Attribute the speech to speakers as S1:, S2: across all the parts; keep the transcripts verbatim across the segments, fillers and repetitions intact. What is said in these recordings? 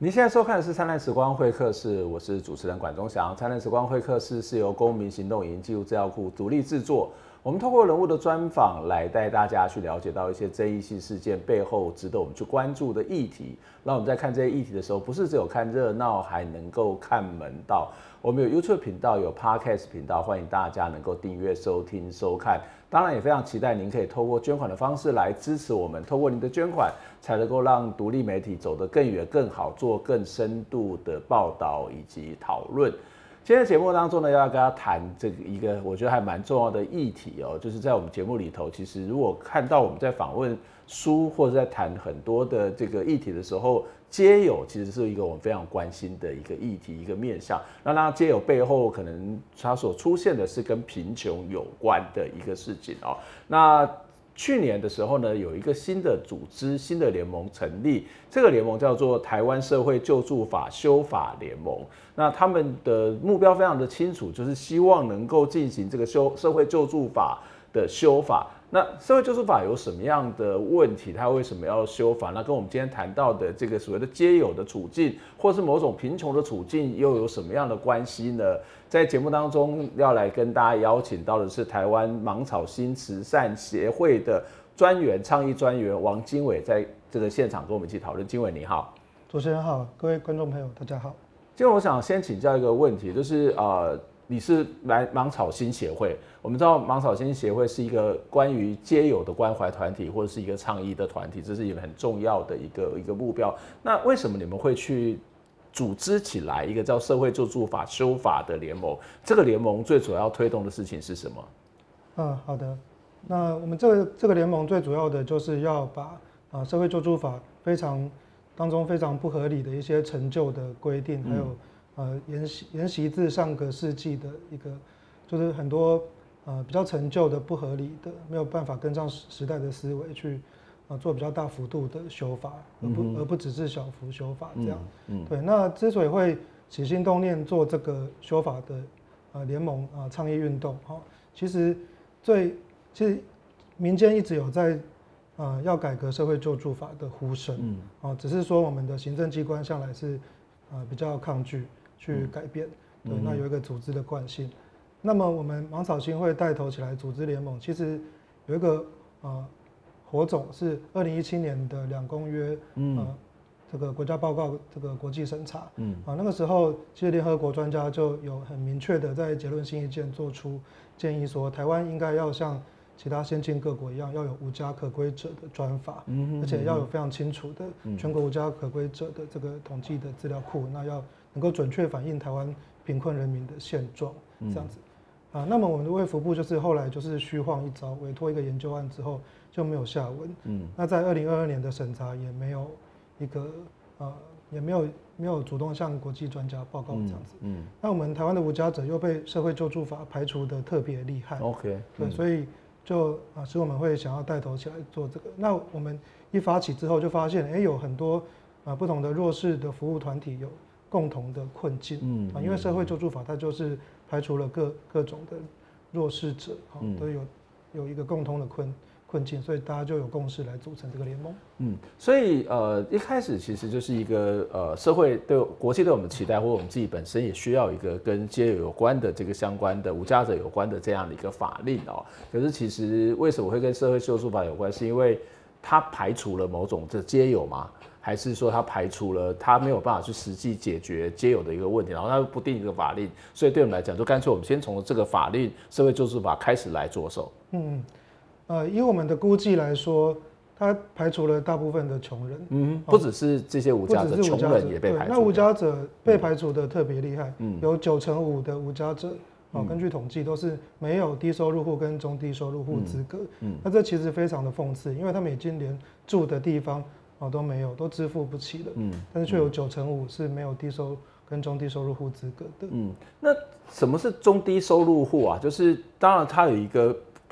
S1: 您现在收看的是《灿烂时光会客室》，我是主持人管中祥。《灿烂时光会客室》是由公民行动影音记录资料库独立制作。我们透过人物的专访来带大家去了解到一些争议性事件背后值得我们去关注的议题。让我们在看这些议题的时候，不是只有看热闹，还能够看门道。我们有 YouTube 频道，有 Podcast 频道，欢迎大家能够订阅、收听、收看。当然也非常期待您可以透过捐款的方式来支持我们，透过您的捐款，才能够让独立媒体走得更远、更好，做更深度的报道以及讨论。今天的节目当中呢，要跟大家谈这个一个我觉得还蛮重要的议题哦，就是在我们节目里头，其实如果看到我们在访问书或者在谈很多的这个议题的时候，街友其实是一个我们非常关心的一个议题、一个面向。那当然，街友背后可能它所出现的是跟贫穷有关的一个事情哦。那去年的时候呢，有一个新的组织、新的联盟成立，这个联盟叫做台湾社会救助法修法联盟。那他们的目标非常的清楚，就是希望能够进行这个修社会救助法的修法。那社会救助法有什么样的问题？它为什么要修法？那跟我们今天谈到的这个所谓的街友的处境，或是某种贫穷的处境，又有什么样的关系呢？在节目当中要来跟大家邀请到的是台湾芒草心慈善协会的专员、倡议专员王经纬，在这个现场跟我们一起讨论。经纬你好。
S2: 主持人好，各位观众朋友大家好。
S1: 经纬，我想先请教一个问题，就是呃。你是来芒草心协会，我们知道芒草心协会是一个关于街友的关怀团体，或者是一个倡议的团体，这是一个很重要的一个一个目标。那为什么你们会去组织起来一个叫社会救助法修法的联盟？这个联盟最主要推动的事情是什么？
S2: 嗯，好的。那我们这个这个联盟最主要的就是要把啊社会救助法非常当中非常不合理的一些陈旧的规定，还有、嗯呃，沿袭沿袭自上个世纪的一个，就是很多呃比较陈旧的、不合理的，没有办法跟上时代的思维去，呃做比较大幅度的修法，而不、嗯、而不只是小幅修法这样。嗯嗯、对，那之所以会起心动念做这个修法的呃联盟啊、呃、倡议运动，哈、哦，其实最其实民间一直有在呃要改革社会救助法的呼声，嗯，哦，只是说我们的行政机关向来是呃比较抗拒去改变，嗯、对，那有一个组织的惯性。那么我们芒草心会带头起来组织联盟，其实有一个呃火种是二零一七年的两公约，嗯、呃，这个国家报告这个国际审查，嗯，啊，那个时候其实联合国专家就有很明确的在结论性意见做出建议说，台湾应该要像其他先进各国一样，要有无家可归者的专法，嗯、而且要有非常清楚的全国无家可归者的这个统计的资料库，那要能够准确反映台湾贫困人民的现状，这样子，嗯、啊，那么我们的卫福部就是后来就是虚晃一招，委托一个研究案之后就没有下文，嗯，那在二零二二年的审查也没有一个呃也没有没有主动向国际专家报告这样子，嗯，嗯那我们台湾的无家者又被社会救助法排除的特别厉害
S1: ，OK，
S2: 对，嗯、所以就啊使我们会想要带头起来做这个。那我们一发起之后就发现，哎、欸，有很多啊不同的弱势的服务团体有共同的困境，嗯啊，因为社会救助法它就是排除了各各种的弱势者，啊，嗯、都有有一个共通的困困境，所以大家就有共识来组成这个联盟。
S1: 嗯，所以呃一开始其实就是一个呃社会对国际对我们期待，或者我们自己本身也需要一个跟街友有关的这个相关的无家者有关的这样的一个法令哦。可是其实为什么会跟社会救助法有关？是因为它排除了某种的街友吗？还是说他排除了他没有办法去实际解决街友的一个问题，然后他不定一个法令，所以对我们来讲，就干脆我们先从这个法令社会救助法开始来着手。
S2: 嗯，呃，以我们的估计来说，它排除了大部分的穷人，
S1: 嗯，不只是这些无家者，穷人也被排除。
S2: 那无家者被排除的特别厉害，嗯，有九成五的无家者。哦，根据统计都是没有低收入户跟中低收入户资格，嗯，嗯那这其实非常的讽刺，因为他们已经连住的地方哦都没有，都支付不起了，嗯，但是却有九成五是没有低收跟中低收入户资格的，
S1: 嗯，那什么是中低收入户啊？就是当然它有一个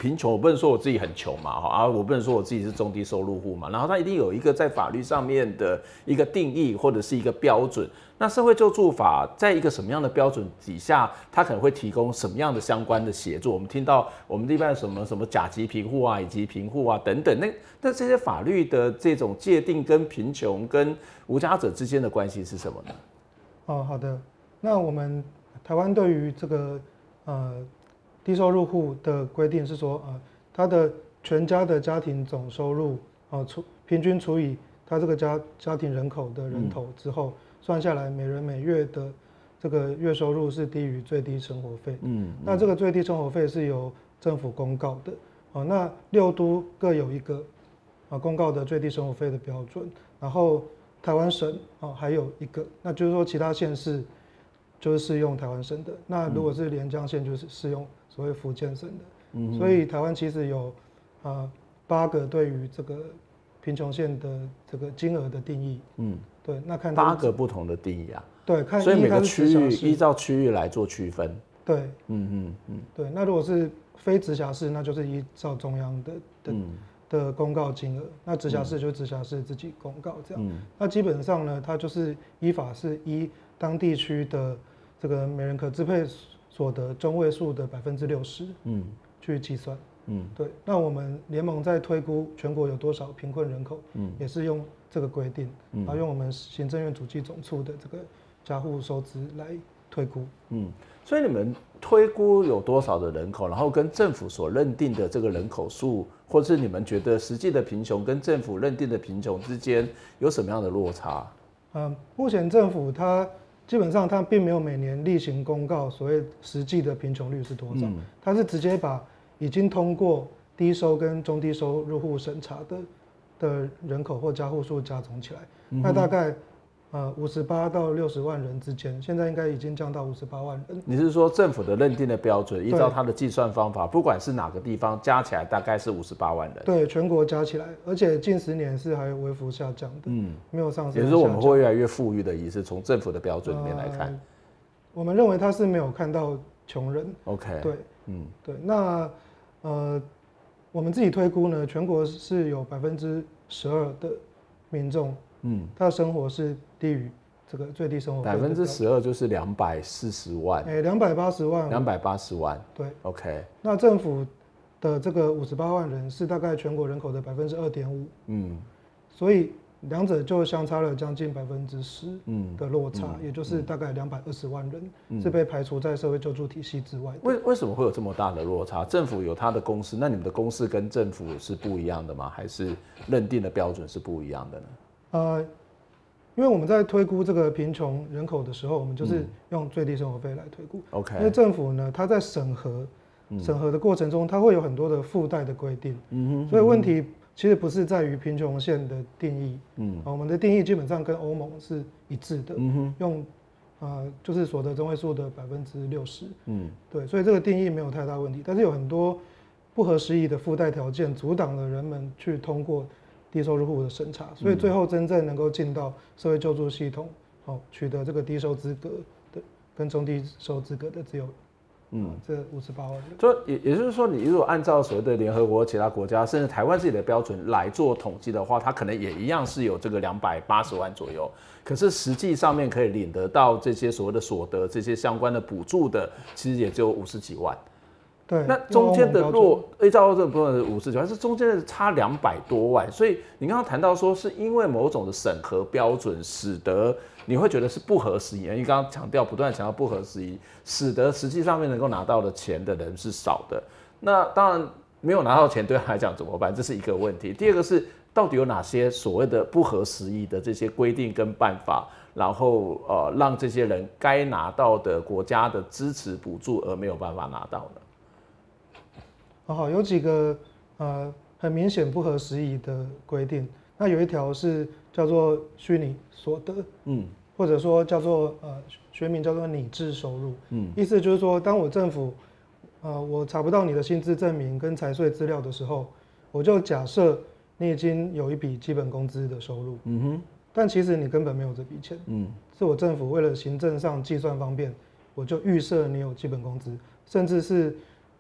S1: 贫穷，我不能说我自己很穷嘛，啊，我不能说我自己是中低收入户嘛，然后它一定有一个在法律上面的一个定义或者是一个标准。那社会救助法在一个什么样的标准底下，它可能会提供什么样的相关的协助？我们听到我们一般什么什么甲级贫户啊、乙级贫户啊等等，那那这些法律的这种界定跟贫穷跟无家者之间的关系是什么呢？
S2: 哦，好的。那我们台湾对于这个呃低收入户的规定是说，呃，他的全家的家庭总收入，呃，除平均除以他这个家家庭人口的人头之后，嗯、算下来每人每月的这个月收入是低于最低生活费。嗯，嗯那这个最低生活费是由政府公告的。哦，那六都各有一个啊公告的最低生活费的标准，然后台湾省啊还有一个，那就是说其他县市就是适用台湾省的，那如果是连江县就是适用所谓福建省的，嗯、所以台湾其实有啊八个对于这个贫穷线的这个金额的定义，嗯，对，那看
S1: 八个不同的定义啊，
S2: 对，看
S1: 所以每个区域依照区域来做区分，
S2: 对，嗯嗯嗯，对，那如果是非直辖市，那就是依照中央的的、嗯、的公告金额，那直辖市就是直辖市自己公告这样，嗯、那基本上呢，它就是依法是依当地区的这个每人可支配所得中位数的百分之六十，嗯，去计算。嗯，对。那我们联盟在推估全国有多少贫困人口，嗯，也是用这个规定，嗯，然后用我们行政院主计总处的这个家户收支来推估。
S1: 嗯，所以你们推估有多少的人口，然后跟政府所认定的这个人口数，或是你们觉得实际的贫穷跟政府认定的贫穷之间有什么样的落差？
S2: 嗯，目前政府它基本上它并没有每年例行公告所谓实际的贫穷率是多少，嗯、它是直接把已经通过低收跟中低收入户审查的的人口或家户数加总起来，嗯、那大概呃五十八到六十万人之间，现在应该已经降到五十八万人。
S1: 你是说政府的认定的标准，依照它的计算方法，不管是哪个地方加起来大概是五十八万人？
S2: 对，全国加起来，而且近十年是还微幅下降的，嗯，没有上升。
S1: 也就是说我们会越来越富裕的意思，从政府的标准里面来看，呃、
S2: 我们认为它是没有看到穷人。
S1: OK，
S2: 对，嗯，对，那。呃，我们自己推估呢，全国是有百分之十二的民众，嗯，他的生活是低于这个最低生活费。
S1: 百分之十二就是两百四十万，
S2: 哎，两百八十万，
S1: 两百八十万，
S2: 对
S1: ，OK。
S2: 那政府的这个五十八万人是大概全国人口的百分之二点五，嗯，所以两者就相差了将近百分之十的落差，嗯嗯、也就是大概两百二十万人、嗯、是被排除在社会救助体系之外的。
S1: 为为什么会有这么大的落差？政府有它的公式，那你们的公式跟政府是不一样的吗？还是认定的标准是不一样的呢？
S2: 呃，因为我们在推估这个贫穷人口的时候，我们就是用最低生活费来推估。OK，、嗯、因为政府呢，它在审核审核的过程中，它会有很多的附带的规定，嗯哼，所以问题。其实不是在于贫穷线的定义，嗯，我们的定义基本上跟欧盟是一致的，嗯哼，用，呃，就是所得中位数的百分之六十，嗯，对，所以这个定义没有太大问题，但是有很多不合时宜的附带条件阻挡了人们去通过低收入户的审查，所以最后真正能够进到社会救助系统，好、哦、取得这个低收资格的跟中低收资格的只有。嗯，这五十八万人，
S1: 就也也就是说，你如果按照所谓的联合国其他国家，甚至台湾自己的标准来做统计的话，它可能也一样是有这个两百八十万左右。可是实际上面可以领得到这些所谓的所得、这些相关的补助的，其实也只有五十几万。
S2: 对，
S1: 那中间的落，依照这部分的五十几万，是中间的差两百多万。所以你刚刚谈到说，是因为某种的审核标准，使得你会觉得是不合时宜，因为刚刚强调不断强调不合时宜，使得实际上面能够拿到的钱的人是少的。那当然没有拿到钱对他来讲怎么办？这是一个问题。第二个是到底有哪些所谓的不合时宜的这些规定跟办法，然后呃让这些人该拿到的国家的支持补助而没有办法拿到呢？
S2: 好，有几个呃很明显不合时宜的规定。那有一条是叫做虚拟所得，嗯，或者说叫做呃学名叫做拟制收入，嗯，意思就是说，当我政府呃我查不到你的薪资证明跟财税资料的时候，我就假设你已经有一笔基本工资的收入，嗯哼，但其实你根本没有这笔钱，嗯，是我政府为了行政上计算方便，我就预设你有基本工资，甚至是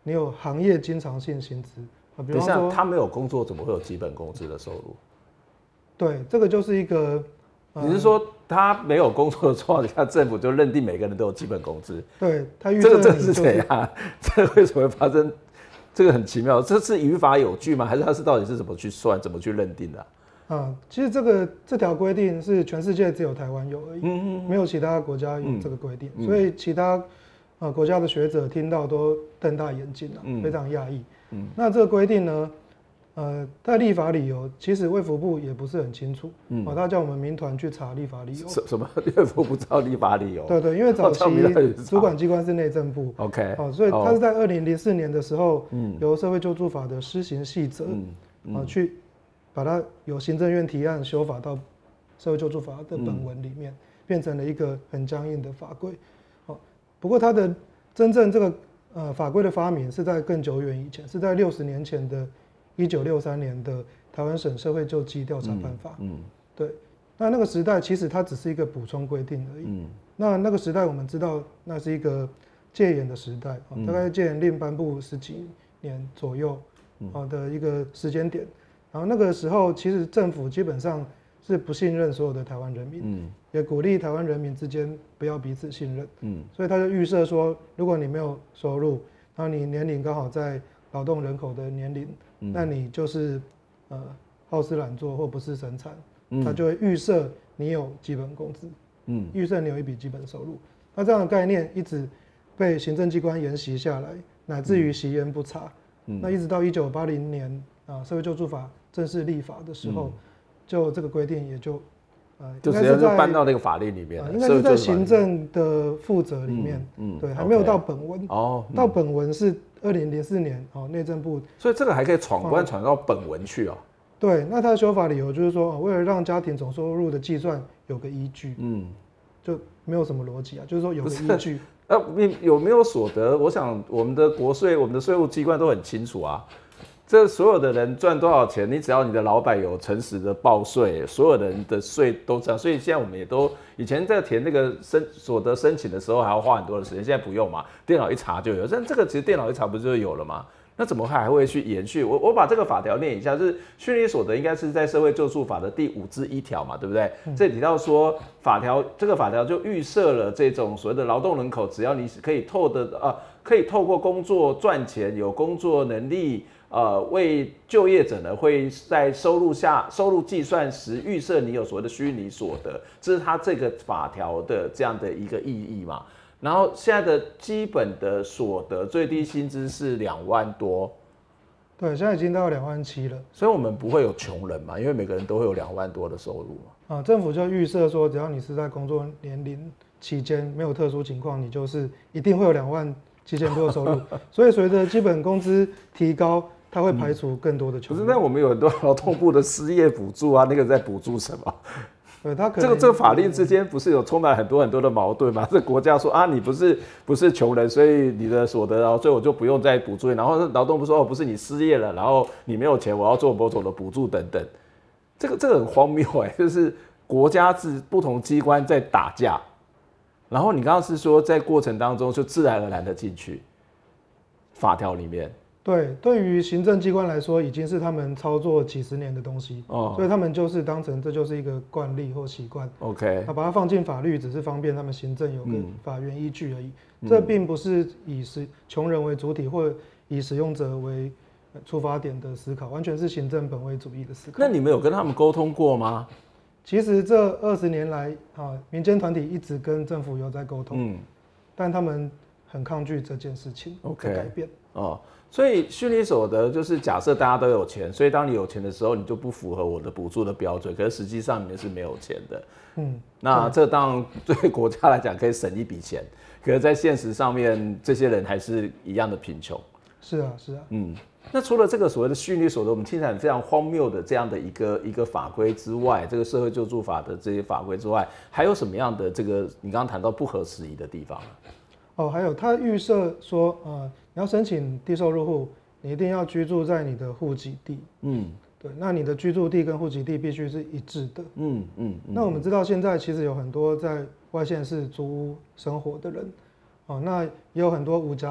S2: 你有行业经常性薪资啊，比方说
S1: 他没有工作，怎么会有基本工资的收入？
S2: 对，这个就是一个。
S1: 你是说他没有工作的状况下，政府就认定每个人都有基本工资？
S2: 对，他预
S1: 测、
S2: 这个
S1: 这个是怎样？这为什么会发生？这个很奇妙，这是于法有据吗？还是他是到底是怎么去算、怎么去认定的、啊？
S2: 啊，其实这个这条规定是全世界只有台湾有而已，嗯嗯没有其他国家有这个规定，嗯、所以其他呃国家的学者听到都瞪大眼睛啊，嗯、非常讶异。嗯，那这个规定呢？呃，在立法理由，其实卫福部也不是很清楚。嗯，哦，他叫我们民团去查立法理由。
S1: 什什么？卫福部知道立法理由？
S2: 对对，因为早期主管机关是内政部。
S1: OK。
S2: 哦，所以他是在二零零四年的时候，嗯，由社会救助法的施行细则，嗯，嗯啊，去把它由行政院提案修法到社会救助法的本文里面，嗯、变成了一个很僵硬的法规。哦，不过它的真正这个呃法规的发明是在更久远以前，是在六十年前的。一九六三年的台湾省社会救济调查办法，嗯，嗯对，那那个时代其实它只是一个补充规定而已，嗯，那那个时代我们知道那是一个戒严的时代，嗯、大概戒严令颁布十几年左右，啊的一个时间点，然后那个时候其实政府基本上是不信任所有的台湾人民，嗯，也鼓励台湾人民之间不要彼此信任，嗯，所以他就预设说，如果你没有收入，然后你年龄刚好在劳动人口的年龄。那你就是呃好吃懒做或不是生产，嗯、他就会预设你有基本工资，嗯，预设你有一笔基本收入。那这样的概念一直被行政机关沿袭下来，乃至于习焉不查。嗯、那一直到一九八零年啊社会救助法正式立法的时候，嗯、就这个规定也就呃
S1: 就直接就搬到那个法令里面，
S2: 呃，应该是在行政的负责里面，嗯，嗯对，还没有到本文。哦，嗯、到本文是。二零零四年，哦，内政部，
S1: 所以这个还可以闯关闯到本文去哦。
S2: 对，那他的修法理由就是说，为了让家庭总收入的计算有个依据，嗯，就没有什么逻辑啊，就是说有个依据。
S1: 那有没有所得？我想我们的国税、我们的税务机关都很清楚啊。这所有的人赚多少钱，你只要你的老板有诚实的报税，所有人的税都这样。所以现在我们也都以前在填那个申所得申请的时候还要花很多的时间，现在不用嘛，电脑一查就有。但这个其实电脑一查不就有了吗？那怎么还会去延续？我我把这个法条念一下，就是虚拟所得应该是在社会救助法的第五之一条嘛，对不对？嗯、这里提到说法条这个法条就预设了这种所谓的劳动人口，只要你可以透的呃可以透过工作赚钱，有工作能力。呃，为就业者呢，会在收入下收入计算时预设你有所谓的虚拟所得，这是他这个法条的这样的一个意义嘛。然后现在的基本的所得最低薪资是两万多，
S2: 对，现在已经到两万七了。
S1: 所以我们不会有穷人嘛，因为每个人都会有两万多的收入嘛。
S2: 啊，政府就预设说，只要你是在工作年龄期间没有特殊情况，你就是一定会有两万七千多的收入。所以随着基本工资提高。它会排除更多的穷人。
S1: 可是，那我们有很多劳动部的失业补助啊，那个在补助什么？
S2: 对，他可
S1: 能这个这个法令之间不是有充满很多很多的矛盾吗？这国家说啊，你不是不是穷人，所以你的所得，然后所以我就不用再补助。然后劳动部说哦，不是你失业了，然后你没有钱，我要做某种的补助等等。这个这个很荒谬哎、欸，就是国家是不同机关在打架，然后你刚刚是说在过程当中就自然而然的进去法条里面。
S2: 对，对于行政机关来说，已经是他们操作几十年的东西，哦、所以他们就是当成这就是一个惯例或习惯。
S1: OK，
S2: 那把它放进法律，只是方便他们行政有个法源依据而已。嗯、这并不是以使穷人为主体，或以使用者为出发点的思考，完全是行政本位主义的思考。
S1: 那你们有跟他们沟通过吗？
S2: 其实这二十年来，啊，民间团体一直跟政府有在沟通，嗯、但他们很抗拒这件事情的改变。
S1: Okay. 哦。所以虚拟所得就是假设大家都有钱，所以当你有钱的时候，你就不符合我的补助的标准。可是实际上你们是没有钱的，嗯，那这当然对国家来讲可以省一笔钱，可是在现实上面，这些人还是一样的贫穷。
S2: 是啊，是啊，
S1: 嗯。那除了这个所谓的虚拟所得，我们听起来非常荒谬的这样的一个一个法规之外，这个社会救助法的这些法规之外，还有什么样的这个你刚刚谈到不合时宜的地方？
S2: 哦，还有他预设说，呃，你要申请低收入户，你一定要居住在你的户籍地。嗯，对，那你的居住地跟户籍地必须是一致的。嗯嗯。嗯那我们知道现在其实有很多在外县市租屋生活的人，哦，那也有很多无家者，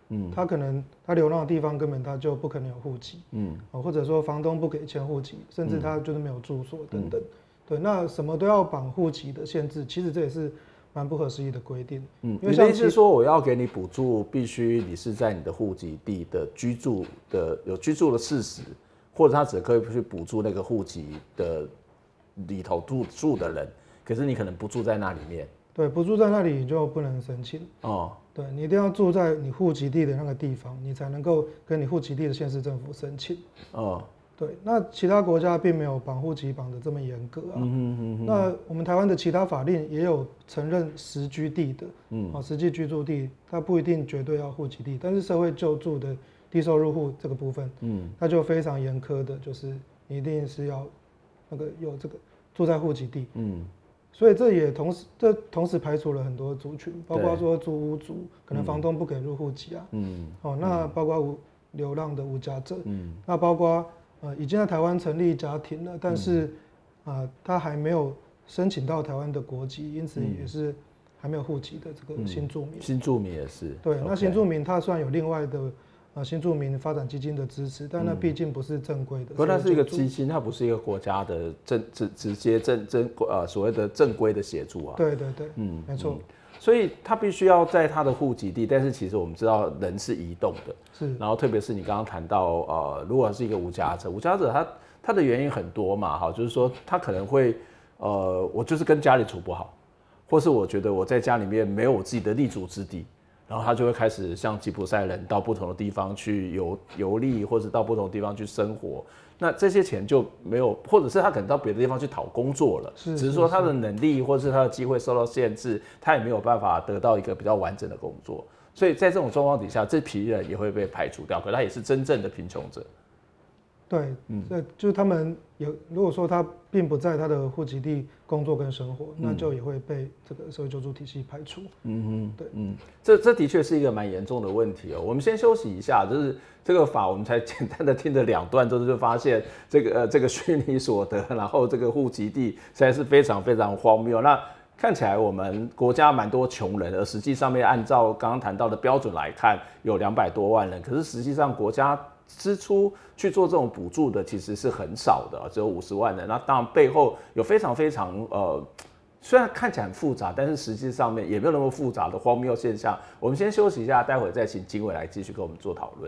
S2: 嗯，他可能他流浪的地方根本他就不可能有户籍，嗯，或者说房东不给迁户籍，甚至他就是没有住所等等，嗯、对，那什么都要绑户籍的限制，其实这也是蛮不合时宜的规定。
S1: 嗯，因为你的意思是说，我要给你补助，必须你是在你的户籍地的居住的有居住的事实，或者他只可以去补助那个户籍的里头住住的人，可是你可能不住在那里面。
S2: 对，不住在那里你就不能申请哦。对，你一定要住在你户籍地的那个地方，你才能够跟你户籍地的县市政府申请。哦，对，那其他国家并没有绑户籍绑得这么严格啊。嗯哼哼哼。那我们台湾的其他法令也有承认实居地的，嗯，啊，实际居住地，它不一定绝对要户籍地，但是社会救助的低收入户这个部分，嗯，它就非常严苛的，就是你一定是要那个有这个住在户籍地，嗯。所以这也同时，这同时排除了很多族群，包括说租屋族，可能房东不给入户籍啊，嗯，哦，那包括无流浪的无家者，嗯，那包括呃已经在台湾成立家庭了，但是啊、呃、他还没有申请到台湾的国籍，因此也是还没有户籍的这个新住民，
S1: 嗯、新住民也是，
S2: 对，那新住民他虽然有另外的。呃，新住民发展基金的支持，但那毕竟不是正规的。
S1: 不过它是一个基金，它不是一个国家的正直直接正正呃所谓的正规的协助啊。
S2: 对对对，嗯，没错、嗯。
S1: 所以它必须要在它的户籍地，但是其实我们知道人是移动的，
S2: 是。
S1: 然后特别是你刚刚谈到呃，如果是一个无家者，无家者他他的原因很多嘛，哈，就是说他可能会呃，我就是跟家里处不好，或是我觉得我在家里面没有我自己的立足之地。然后他就会开始像吉普赛人到不同的地方去游游历，或者到不同的地方去生活。那这些钱就没有，或者是他可能到别的地方去讨工作了，是只是说他的能力或者是他的机会受到限制，他也没有办法得到一个比较完整的工作。所以在这种状况底下，这批人也会被排除掉，可他也是真正的贫穷者。
S2: 对，嗯，就是他们有，如果说他并不在他的户籍地工作跟生活，嗯、那就也会被这个社会救助体系排除。嗯
S1: 哼，对，嗯，这这的确是一个蛮严重的问题哦。我们先休息一下，就是这个法我们才简单的听了两段之后，就发现这个呃这个虚拟所得，然后这个户籍地实在是非常非常荒谬。那看起来我们国家蛮多穷人，而实际上面按照刚刚谈到的标准来看，有两百多万人，可是实际上国家支出去做这种补助的其实是很少的，只有五十万人。那当然背后有非常非常呃，虽然看起来很复杂，但是实际上面也没有那么复杂的荒谬现象。我们先休息一下，待会再请经纬来继续跟我们做讨论。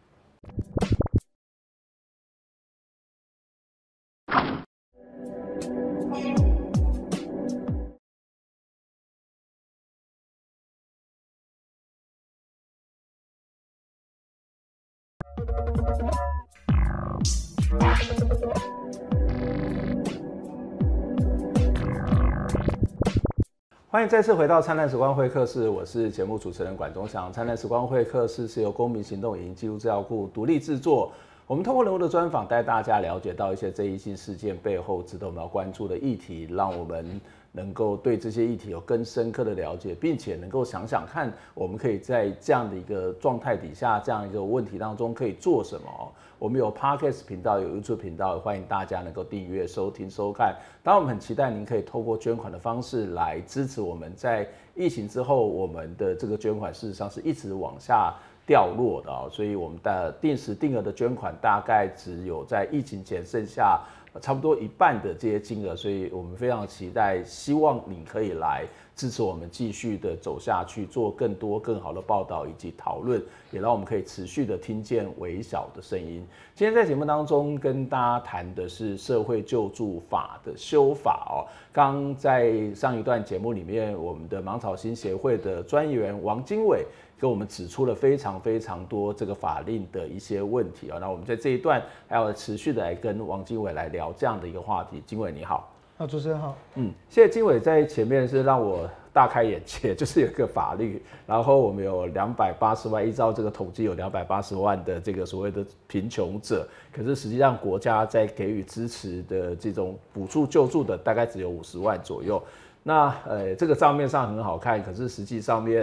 S1: 欢迎再次回到灿烂时光会客室，我是节目主持人管中祥。灿烂时光会客室是由公民行动影音记录资料库独立制作，我们透过人物的专访，带大家了解到一些争议性事件背后值得我们要关注的议题，让我们能够对这些议题有更深刻的了解，并且能够想想看，我们可以在这样的一个状态底下，这样一个问题当中可以做什么。我们有 Podcast 频道，有 YouTube 频道，欢迎大家能够订阅、收听、收看。当然，我们很期待您可以透过捐款的方式来支持我们。在疫情之后，我们的这个捐款事实上是一直往下掉落的啊，所以我们的定时定额的捐款大概只有在疫情前剩下差不多一半的这些金额，所以我们非常期待，希望你可以来支持我们继续的走下去，做更多更好的报道以及讨论，也让我们可以持续的听见微小的声音。今天在节目当中跟大家谈的是社会救助法的修法哦。刚在上一段节目里面，我们的芒草心协会的专员王经纬跟我们指出了非常非常多这个法令的一些问题啊。那我们在这一段还要持续的来跟王经纬来聊这样的一个话题。经纬你好。
S2: 啊，主持人好。
S1: 嗯，谢谢经纬在前面是让我大开眼界，就是有一个法律，然后我们有两百八十万，依照这个统计有两百八十万的这个所谓的贫穷者，可是实际上国家在给予支持的这种补助救助的大概只有五十万左右。那呃，这个账面上很好看，可是实际上面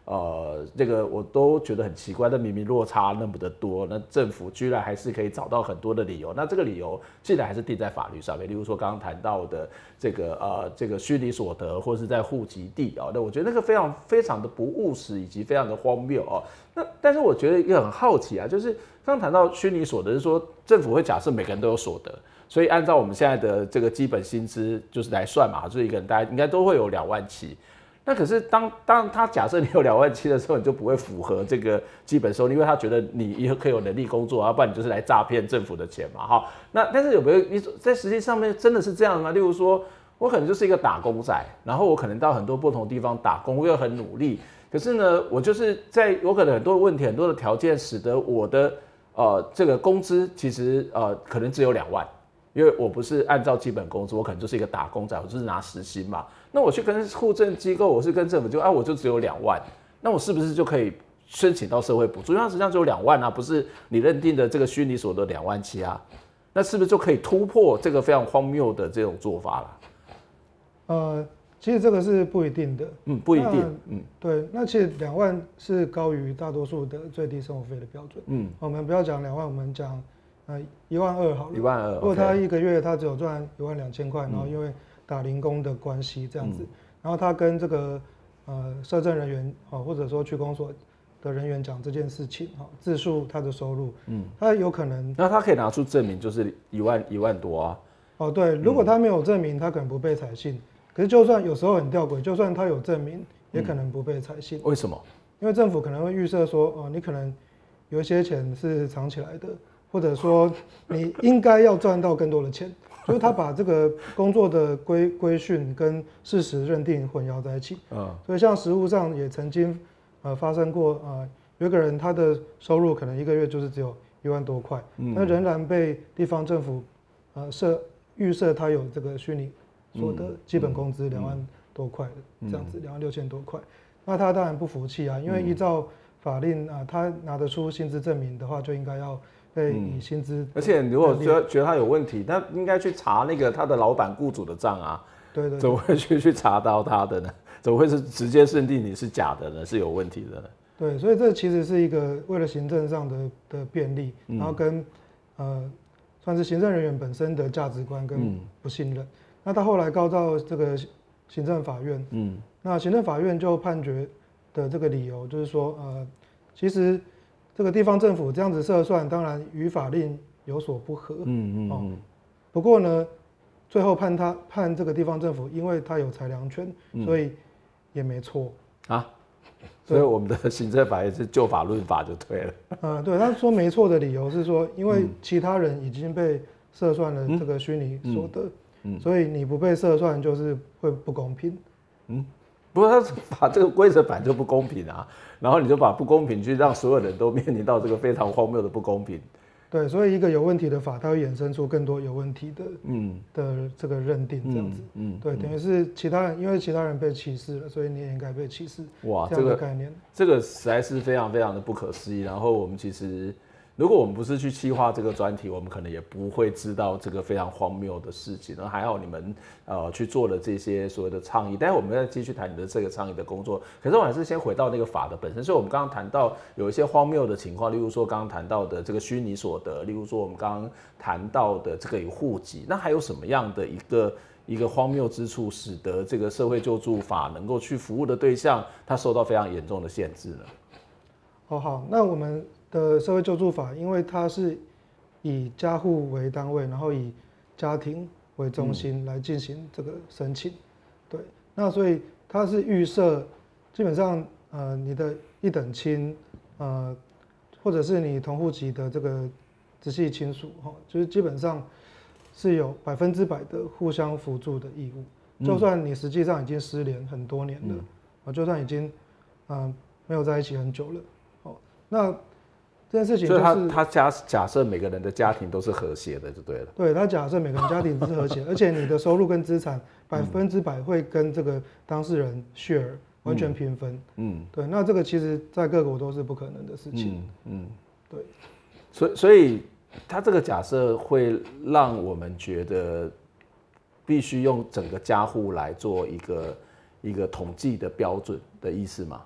S1: 呃，这个我都觉得很奇怪，那明明落差那么的多，那政府居然还是可以找到很多的理由。那这个理由既然还是定在法律上面，例如说刚刚谈到的这个呃这个虚拟所得，或是在户籍地啊，那我觉得那个非常非常的不务实，以及非常的荒谬哦。那但是我觉得也很好奇啊，就是刚刚谈到虚拟所得，是说政府会假设每个人都有所得，所以按照我们现在的这个基本薪资就是来算嘛，就是一个人大概应该都会有两万七。那可是当当他假设你有两万七的时候，你就不会符合这个基本收入，因为他觉得你以后可以有能力工作，要不然你就是来诈骗政府的钱嘛，哈。那但是有没有你在实际上面真的是这样吗？例如说，我可能就是一个打工仔，然后我可能到很多不同地方打工，我又很努力，可是呢，我就是在有可能很多的问题、很多的条件，使得我的呃这个工资其实呃可能只有两万。因为我不是按照基本工资，我可能就是一个打工仔，我就是拿时薪嘛。那我去跟户政机构，我是跟政府就啊，我就只有两万，那我是不是就可以申请到社会补助？因为它实际上只有两万啊，不是你认定的这个虚拟所得两万七啊，那是不是就可以突破这个非常荒谬的这种做法了？
S2: 呃，其实这个是不一定的，
S1: 嗯，不一定，嗯，
S2: 对，那其实两万是高于大多数的最低生活费的标准，嗯，我们不要讲两万，我们讲。呃，一万二好了，
S1: 一万二。
S2: 如果他一个月他只有赚一万两千块，然后因为打零工的关系这样子，嗯、然后他跟这个呃社政人员啊，或者说区公所的人员讲这件事情，哈，自述他的收入，嗯，他有可能，
S1: 那他可以拿出证明，就是一万一万多啊。
S2: 哦，对，如果他没有证明，他可能不被采信。可是就算有时候很吊诡，就算他有证明，也可能不被采信。
S1: 为什么？
S2: 因为政府可能会预设说，哦，你可能有一些钱是藏起来的。或者说你应该要赚到更多的钱，就是他把这个工作的规规训跟事实认定混淆在一起。嗯，所以像实务上也曾经呃发生过，呃有一个人他的收入可能一个月就是只有一万多块，嗯、那仍然被地方政府呃设预设他有这个虚拟所得基本工资两万多块的、嗯、这样子，两万六千多块，那他当然不服气啊，因为依照法令啊，他拿得出薪资证明的话，就应该要。对，以薪资、嗯，
S1: 而且如果觉得觉得他有问题，那应该去查那个他的老板、雇主的账啊。
S2: 对 对, 对。
S1: 怎么会去去查到他的呢？怎么会是直接认定你是假的呢？是有问题的呢？
S2: 对，所以这其实是一个为了行政上的的便利，然后跟、嗯、呃算是行政人员本身的价值观跟不信任。嗯、那他后来告到这个行政法院，嗯，那行政法院就判决的这个理由就是说，呃，其实。这个地方政府这样子设算，当然与法令有所不合。嗯嗯嗯。不过呢，最后判他判这个地方政府，因为他有裁量权，嗯、所以也没错
S1: 啊。所以我们的行政法也是就法论法就对了。
S2: 呃，对，他说没错的理由是说，因为其他人已经被设算了这个虚拟所得，嗯嗯、所以你不被设算就是会不公平。
S1: 嗯。不过他把这个规则本来就不公平啊，然后你就把不公平去让所有人都面临到这个非常荒谬的不公平。
S2: 对，所以一个有问题的法，它会衍生出更多有问题的，嗯，的这个认定这样子。嗯，嗯对，等于是其他人因为其他人被歧视了，所以你也应该被歧视。哇，这样的概念，
S1: 这个实在是非常非常的不可思议。然后我们其实。如果我们不是去企划这个专题，我们可能也不会知道这个非常荒谬的事情。然后还好你们呃去做了这些所谓的倡议，待会我们再继续谈你的这个倡议的工作。可是我还是先回到那个法的本身。所以我们刚刚谈到有一些荒谬的情况，例如说刚刚谈到的这个虚拟所得，例如说我们刚刚谈到的这个有户籍，那还有什么样的一个一个荒谬之处，使得这个社会救助法能够去服务的对象，它受到非常严重的限制呢？
S2: 哦，好，那我们。的社会救助法，因为它是以家户为单位，然后以家庭为中心来进行这个申请，对，那所以它是预设，基本上呃你的一等亲，呃或者是你同户籍的这个直系亲属哈，就是基本上是有百分之百的互相辅助的义务，就算你实际上已经失联很多年了，嗯、就算已经嗯、呃、没有在一起很久了，哦那。这件事情、就是，
S1: 所以他他假假设每个人的家庭都是和谐的，就对了。
S2: 对他假设每个人家庭都是和谐，而且你的收入跟资产百分之百会跟这个当事人 share 完全平分。嗯，对，那这个其实在各国都是不可能的事情。嗯，嗯对。
S1: 所以所以他这个假设会让我们觉得必须用整个家户来做一个一个统计的标准的意思吗？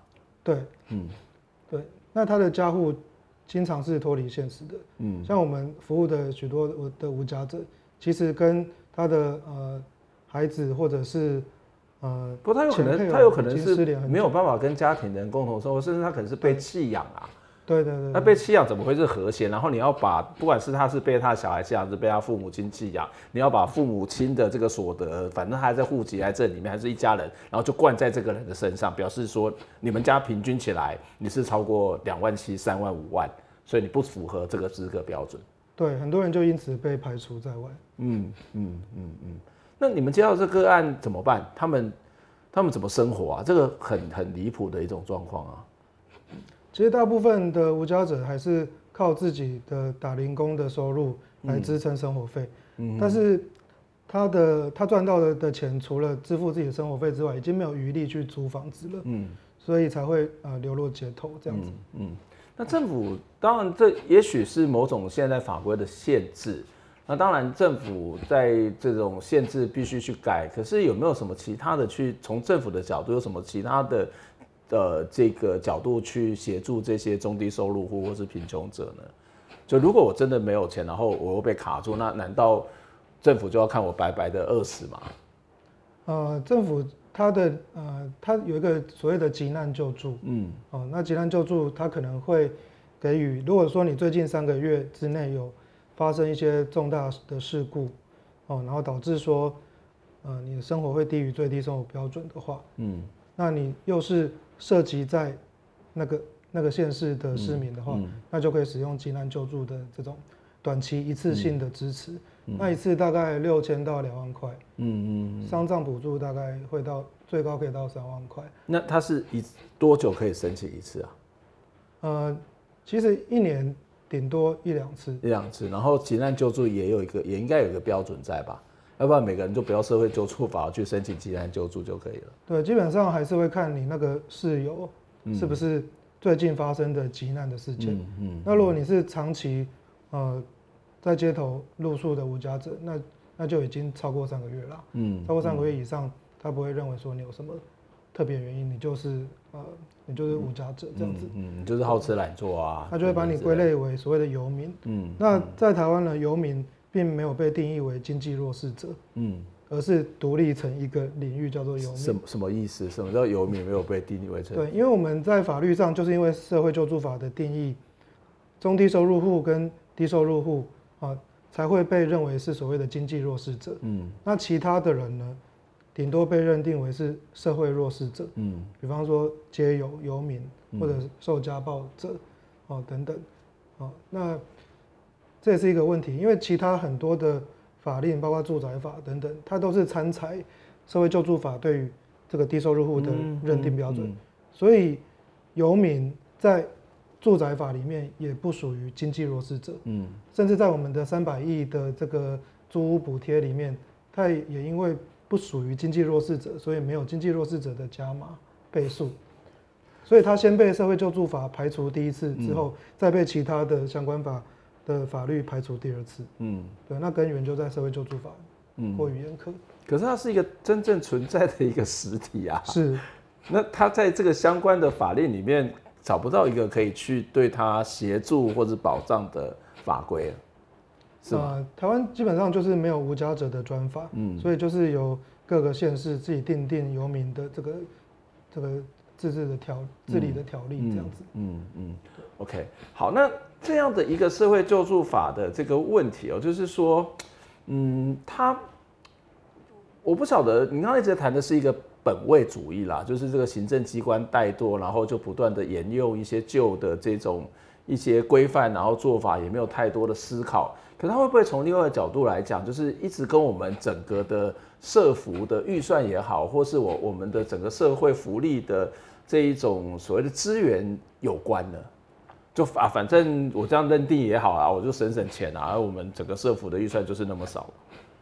S2: 对，
S1: 嗯，
S2: 对，那他的家户经常是脱离现实的。
S1: 嗯，
S2: 像我们服务的许多的无家者，其实跟他的呃孩子或者是呃，
S1: 不过他有可能他有可能是没有办法跟家庭人共同生活，甚至他可能是被弃养啊。
S2: 对对 对, 对，
S1: 那被弃养怎么会是和谐？然后你要把，不管是他是被他的小孩弃养，还是被他父母亲弃养，你要把父母亲的这个所得，反正他还在户籍在这里面，还是一家人，然后就灌在这个人的身上，表示说你们家平均起来你是超过两万七、三万、五万，所以你不符合这个资格标准。
S2: 对，很多人就因此被排除在外。
S1: 嗯嗯嗯嗯。那你们接到这个案怎么办？他们他们怎么生活啊？这个很很离谱的一种状况啊。
S2: 其实大部分的无家者还是靠自己的打零工的收入来支撑生活费，嗯、但是他的他赚到的的钱，除了支付自己的生活费之外，已经没有余力去租房子了，嗯，所以才会呃流落街头这样子。
S1: 嗯，嗯那政府当然这也许是某种现在法规的限制，那当然政府在这种限制必须去改，可是有没有什么其他的去从政府的角度有什么其他的？呃，这个角度去协助这些中低收入户或是贫穷者呢？就如果我真的没有钱，然后我又被卡住，那难道政府就要看我白白的饿死吗？
S2: 呃，政府它的呃，它有一个所谓的急难救助，嗯，哦，那急难救助它可能会给予，如果说你最近三个月之内有发生一些重大的事故，哦，然后导致说，呃，你的生活会低于最低生活标准的话，嗯，那你又是涉及在那个那个县市的市民的话，嗯嗯、那就可以使用急难救助的这种短期一次性的支持，嗯、那一次大概六千到两万块，嗯嗯，丧葬补助大概会到最高可以到三万块。
S1: 那它是一多久可以申请一次啊？
S2: 呃，其实一年顶多一两次，
S1: 一两次，然后急难救助也有一个，也应该有一个标准在吧？要不然每个人就不要社会救助法去申请急难救助就可以了。
S2: 对，基本上还是会看你那个事由是不是最近发生的急难的事件。嗯嗯、那如果你是长期呃在街头露宿的无家者，那那就已经超过三个月了。嗯，超过三个月以上，他不会认为说你有什么特别原因，你就是呃你就是无家者这样子。
S1: 嗯，你、嗯、就是好吃懒做啊。
S2: 他就会把你归类为所谓的游民。嗯，那在台湾呢，游民并没有被定义为经济弱势者，嗯，而是独立成一个领域叫做游民。
S1: 什什么意思？什么叫游民没有被定义为成？
S2: 对，因为我们在法律上，就是因为社会救助法的定义，中低收入户跟低收入户啊，才会被认为是所谓的经济弱势者。嗯，那其他的人呢，顶多被认定为是社会弱势者。嗯，比方说街友、游民或者受家暴者，哦等等，哦那。这也是一个问题，因为其他很多的法令，包括住宅法等等，它都是参采社会救助法对于这个低收入户的认定标准，嗯嗯嗯、所以游民在住宅法里面也不属于经济弱势者，嗯，甚至在我们的三百亿的这个租屋补贴里面，它也因为不属于经济弱势者，所以没有经济弱势者的加码倍数，所以它先被社会救助法排除第一次之后，嗯、再被其他的相关法的法律排除第二次，嗯，对，那根源就在社会救助法，嗯，过于严苛。
S1: 可是它是一个真正存在的一个实体啊，
S2: 是。
S1: 那它在这个相关的法令里面找不到一个可以去对它协助或者保障的法规，是吗？
S2: 呃，台湾基本上就是没有无家者的专法，嗯，所以就是由各个县市自己订定游民的这个这个自治的条治理的条例这样子，
S1: 嗯嗯, 嗯 ，OK， 好，那。这样的一个社会救助法的这个问题哦，就是说，嗯，他，我不晓得，你刚才一直谈的是一个本位主义啦，就是这个行政机关怠惰，然后就不断的沿用一些旧的这种一些规范，然后做法也没有太多的思考。可他会不会从另外一个角度来讲，就是一直跟我们整个的社福的预算也好，或是我我们的整个社会福利的这一种所谓的资源有关呢？就啊，反正我这样认定也好啊，我就省省钱啊，而我们整个社福的预算就是那么少。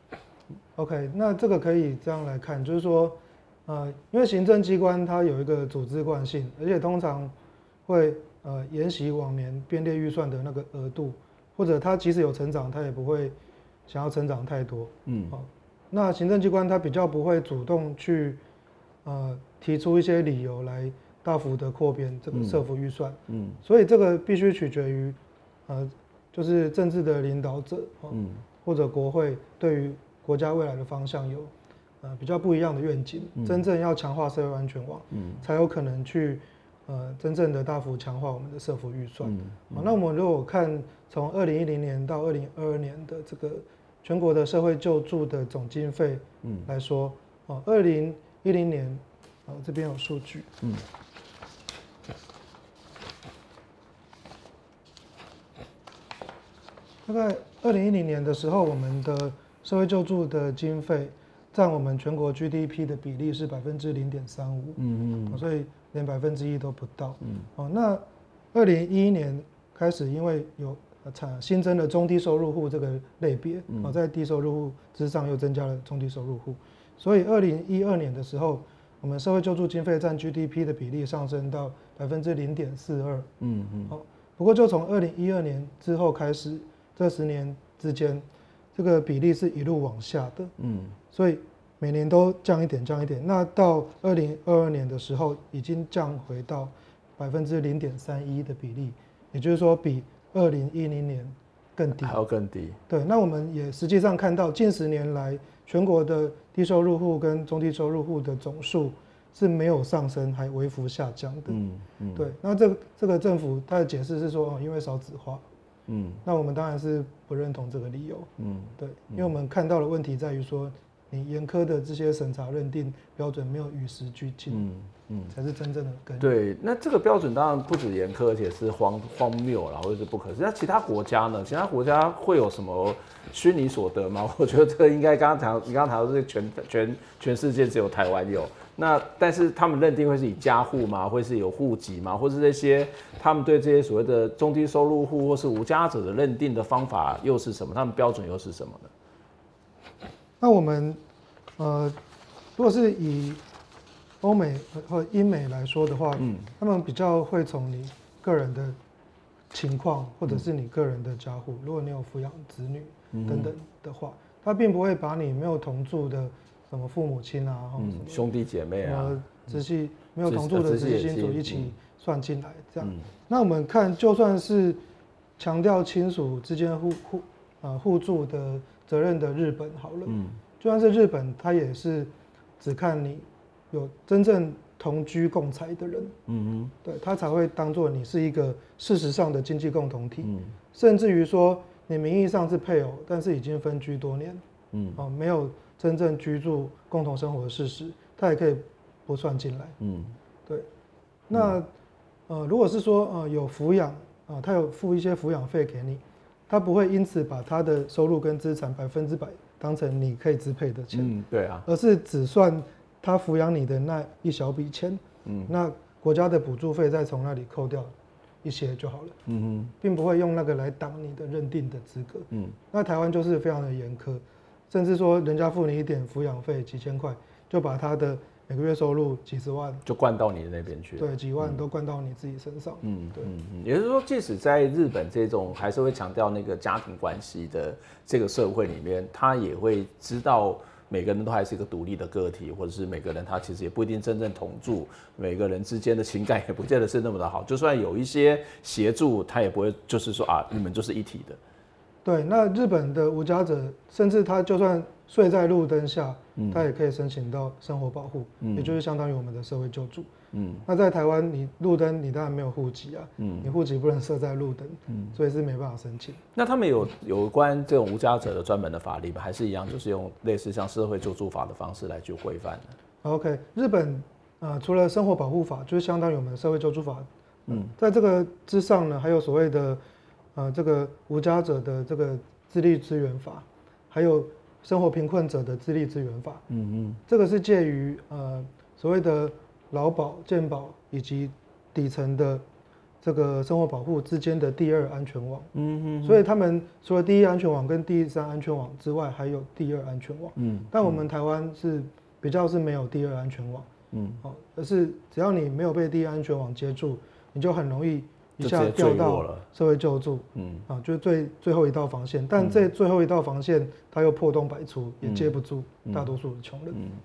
S2: OK， 那这个可以这样来看，就是说，呃，因为行政机关它有一个组织惯性，而且通常会呃沿袭往年编列预算的那个额度，或者它即使有成长，它也不会想要成长太多。嗯，好、哦，那行政机关它比较不会主动去呃提出一些理由来大幅的扩编这个社福预算，
S1: 嗯，
S2: 所以这个必须取决于，呃，就是政治的领导者，嗯，或者国会对于国家未来的方向有，呃，比较不一样的愿景，嗯、真正要强化社会安全网，嗯，才有可能去，呃，真正的大幅强化我们的社福预算。嗯嗯、好，那我们如果看从二零一零年到二零二二年的这个全国的社会救助的总经费来说，哦，二零一零年，哦，这边有数据，嗯。大概二零一零年的时候，我们的社会救助的经费占我们全国 G D P 的比例是百分之零点三五，嗯嗯，所以连百分之一都不到。嗯，哦，那二零一一年开始，因为有产新增了中低收入户这个类别，哦，在低收入户之上又增加了中低收入户，所以二零一二年的时候，我们社会救助经费占 G D P 的比例上升到百分之零点四二。嗯嗯，好，不过就从二零一二年之后开始。这十年之间，这个比例是一路往下的，嗯，所以每年都降一点，降一点。那到二零二二年的时候，已经降回到百分之零点三一的比例，也就是说比二零一零年更低，
S1: 还要更低。
S2: 对，那我们也实际上看到，近十年来全国的低收入户跟中低收入户的总数是没有上升，还微幅下降的。嗯嗯，对。那这个这个政府他的解释是说，哦，因为少子化。嗯，那我们当然是不认同这个理由。嗯，对，因为我们看到的问题在于说，你严苛的这些审查认定标准没有与时俱进，嗯嗯，才是真正的根源。
S1: 对，那这个标准当然不止严苛，而且是荒荒谬啦，或者是不可思议。那其他国家呢？其他国家会有什么虚拟所得吗？我觉得这个应该刚刚谈，你刚刚谈到是全全全世界只有台湾有。那但是他们认定会是以家户吗？会是有户籍吗？或是这些他们对这些所谓的中低收入户或是无家者的认定的方法又是什么？他们标准又是什么呢？
S2: 那我们呃，如果是以欧美和英美来说的话，嗯，他们比较会从你个人的情况或者是你个人的家户，如果你有抚养子女等等的话，他并不会把你没有同住的。什么父母亲啊，
S1: 嗯，兄弟姐妹啊，
S2: 直系没有同住的直系亲属一起算进来，这样。嗯、那我们看，就算是强调亲属之间互互啊互助的责任的日本好了，嗯，就算是日本，它也是只看你有真正同居共财的人，嗯哼，对，他才会当做你是一个事实上的经济共同体，嗯，甚至于说你名义上是配偶，但是已经分居多年，嗯，哦，没有。真正居住共同生活的事实，它也可以不算进来。嗯，对。那、嗯、呃，如果是说呃有抚养啊，他有付一些抚养费给你，他不会因此把他的收入跟资产百分之百当成你可以支配的钱。
S1: 嗯，对啊。
S2: 而是只算他抚养你的那一小笔钱。嗯。那国家的补助费再从那里扣掉一些就好了。嗯哼。并不会用那个来挡你的认定的资格。嗯。那台湾就是非常的严苛。甚至说，人家付你一点抚养费几千块，就把他的每个月收入几十万
S1: 就灌到你的那边去，
S2: 对，几万都灌到你自己身上。
S1: 嗯，对，嗯嗯，也就是说，即使在日本这种还是会强调那个家庭关系的这个社会里面，他也会知道每个人都还是一个独立的个体，或者是每个人他其实也不一定真正同住，每个人之间的情感也不见得是那么的好。就算有一些协助，他也不会就是说啊，你们就是一体的。
S2: 对，那日本的无家者，甚至他就算睡在路灯下，嗯、他也可以申请到生活保护，嗯、也就是相当于我们的社会救助。嗯，那在台湾，你路灯你当然没有户籍啊，嗯，你户籍不能设在路灯，嗯，所以是没办法申请。
S1: 那他们有有关这种无家者的专门的法律吗？还是一样，就是用类似像社会救助法的方式来去规范的
S2: ？OK， 日本呃除了生活保护法，就是相当于我们的社会救助法，嗯，在这个之上呢，还有所谓的。呃，这个无家者的这个自立支援法，还有生活贫困者的自立支援法，嗯嗯，这个是介于呃所谓的劳保、健保以及底层的这个生活保护之间的第二安全网，嗯嗯，所以他们除了第一安全网跟第三安全网之外，还有第二安全网，嗯，但我们台湾是比较是没有第二安全网，嗯，哦，而是只要你没有被第一安全网接住，你就很容易。一下掉到社会救助，嗯啊，就是最最后一道防线，但这最后一道防线它又破洞百出，也接不住大多数的穷人。嗯，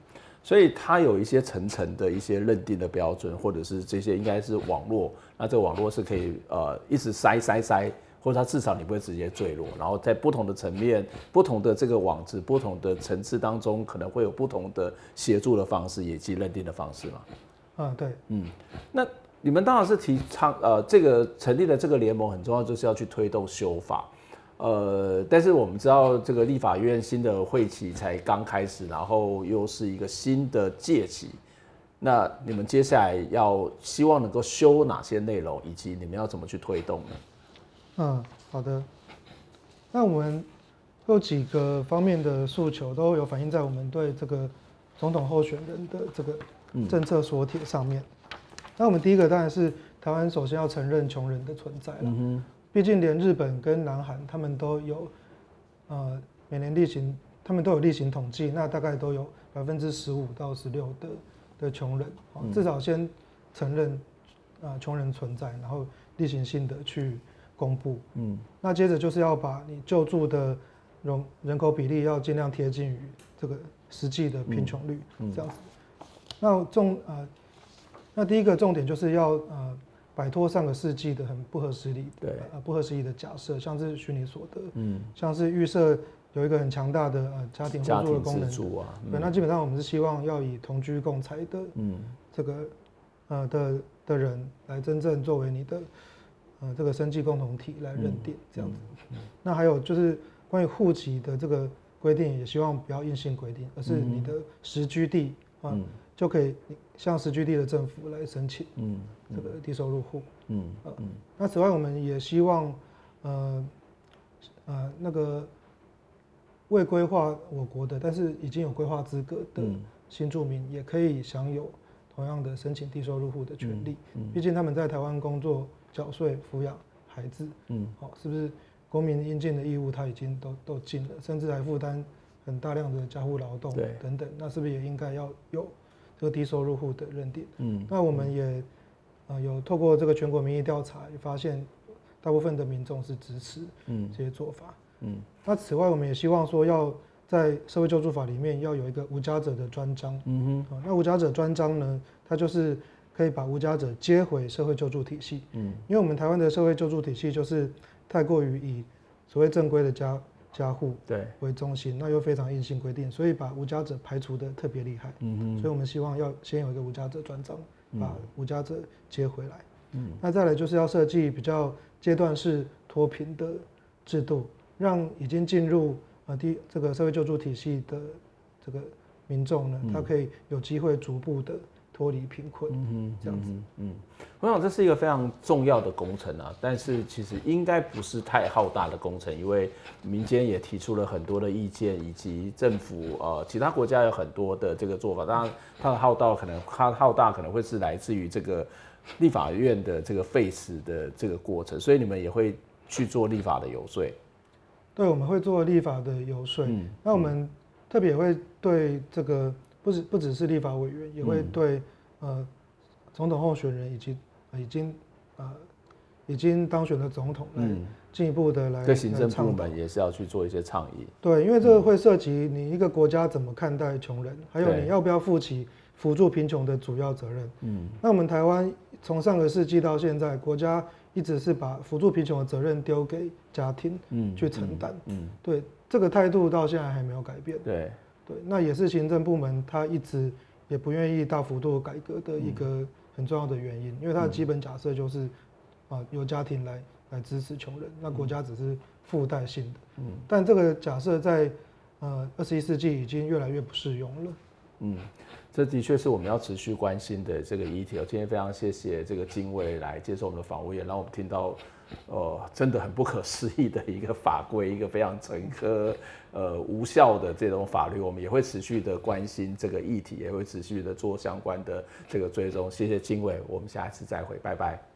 S1: 所以它有一些层层的一些认定的标准，或者是这些应该是网络，那这个网络是可以呃一直塞塞塞，或者它至少你不会直接坠落，然后在不同的层面、不同的这个网址、不同的层次当中，可能会有不同的协助的方式以及认定的方式嘛。
S2: 啊，对，
S1: 嗯，那你们当然是提倡呃这个成立的这个联盟很重要，就是要去推动修法。呃，但是我们知道这个立法院新的会期才刚开始，然后又是一个新的届期，那你们接下来要希望能够修哪些内容，以及你们要怎么去推动呢？嗯，
S2: 好的。那我们有几个方面的诉求都有反映在我们对这个总统候选人的这个政策所帖上面。嗯、那我们第一个当然是台湾首先要承认穷人的存在了。嗯哼，毕竟连日本跟南韩他们都有，呃，每年例行，他们都有例行统计，那大概都有百分之十五到十六的的穷人，嗯、至少先承认啊、呃、穷人存在，然后例行性的去公布。嗯，那接着就是要把你救助的人人口比例要尽量贴近于这个实际的贫穷率，嗯、这样子。那重呃，那第一个重点就是要呃。摆脱上个世纪的很不合时宜、呃不合时宜的假设，像是虚拟所得，嗯，像是预设有一个很强大的呃家庭互助的功能，啊嗯、对，那基本上我们是希望要以同居共财的，嗯，这个呃的的人来真正作为你的呃这个生计共同体来认定、嗯、这样子。嗯、那还有就是关于户籍的这个规定，也希望不要硬性规定，而是你的实居地啊。嗯就可以向实居地的政府来申请，嗯，这个低收入户，嗯嗯、呃。那此外，我们也希望，呃呃，那个未规划我国的，但是已经有规划资格的新住民，也可以享有同样的申请低收入户的权利。嗯嗯、毕竟他们在台湾工作、缴税、抚养孩子，嗯，好、哦，是不是公民应尽的义务他已经都都尽了，甚至还负担很大量的家户劳动等等，那是不是也应该要有？这个低收入户的认定，嗯，那我们也呃有透过这个全国民意调查，也发现大部分的民众是支持这些做法，嗯，那此外我们也希望说要在社会救助法里面要有一个无家者的专章，嗯哼，那无家者专章呢，它就是可以把无家者接回社会救助体系，嗯，因为我们台湾的社会救助体系就是太过于以所谓正规的家。家户为中心，那又非常硬性规定，所以把无家者排除的特别厉害。嗯所以我们希望要先有一个无家者专章，把无家者接回来。嗯，那再来就是要设计比较阶段式脱贫的制度，让已经进入呃第这个社会救助体系的这个民众呢，他可以有机会逐步的脱离贫困。嗯这样子。嗯。我想这是一个非常重要的工程啊，但是其实应该不是太浩大的工程，因为民间也提出了很多的意见，以及政府呃其他国家有很多的这个做法。当然，它的浩大可能它浩大可能会是来自于这个立法院的这个废止的这个过程，所以你们也会去做立法的游说。对，我们会做立法的游说。嗯，那我们特别也会对这个不只不只是立法委员，也会对、嗯、呃总统候选人以及已经呃已经当选的总统来进一步的来对行政部门也是要去做一些倡议。对，因为这个会涉及你一个国家怎么看待穷人，还有你要不要负起扶助贫穷的主要责任。嗯，那我们台湾从上个世纪到现在，国家一直是把扶助贫穷的责任丢给家庭去承担。嗯，嗯对，这个态度到现在还没有改变。对对，那也是行政部门他一直也不愿意大幅度改革的一个很重要的原因，因为它的基本假设就是，啊、呃，由家庭来来支持穷人，那国家只是附带性的。嗯，但这个假设在呃二十一世纪已经越来越不适用了。嗯，这的确是我们要持续关心的这个议题。我今天非常谢谢这个经纬来接受我们的访问，也让我们听到，呃，真的很不可思议的一个法规，一个非常陈科、呃无效的这种法律。我们也会持续的关心这个议题，也会持续的做相关的这个追踪。谢谢经纬，我们下一次再会，拜拜。